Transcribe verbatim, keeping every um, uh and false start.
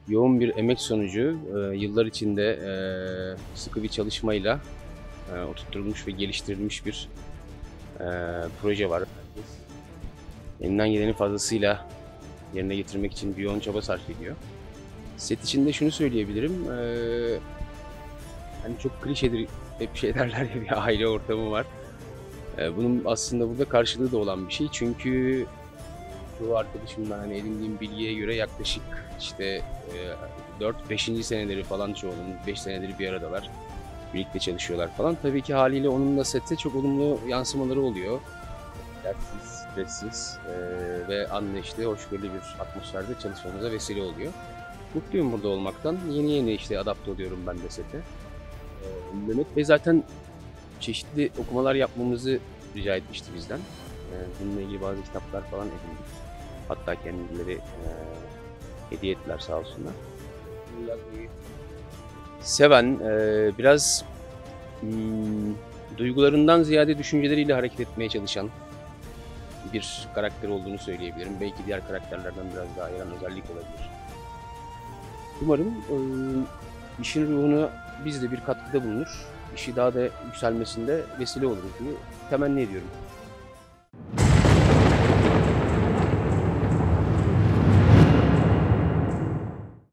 yoğun bir emek sonucu e, yıllar içinde e, sıkı bir çalışmayla e, oturtulmuş ve geliştirilmiş bir e, proje var. Herkes elinden gelenin fazlasıyla yerine getirmek için bir yoğun çaba sarf ediyor. Set içinde şunu söyleyebilirim. E, hani çok klişedir, hep şey derler ya, bir aile ortamı var. E, bunun aslında burada karşılığı da olan bir şey. Çünkü çoğu arkadaşımdan hani edindiğim bilgiye göre yaklaşık işte e, dört beşinci seneleri falan çoğunun, beş senedir bir aradalar. Birlikte çalışıyorlar falan. Tabii ki haliyle onunla sette çok olumlu yansımaları oluyor. Dertsiz, stressiz e, ve anlayışlı, hoşgörülü bir atmosferde çalışmamıza vesile oluyor. Mutluyum burada olmaktan. Yeni yeni işte adapte oluyorum ben de sete. E, Mehmet Bey zaten çeşitli okumalar yapmamızı rica etmişti bizden. E, bununla ilgili bazı kitaplar falan edindik. Hatta kendileri e, hediye ettiler sağ olsunlar. Seven, e, biraz hmm, duygularından ziyade düşünceleriyle hareket etmeye çalışan bir karakter olduğunu söyleyebilirim. Belki diğer karakterlerden biraz daha ayıran özellik olabilir. Umarım e, işin ruhuna biz de bir katkıda bulunur. İşi daha da yükselmesinde vesile oluruz diye temenni ediyorum.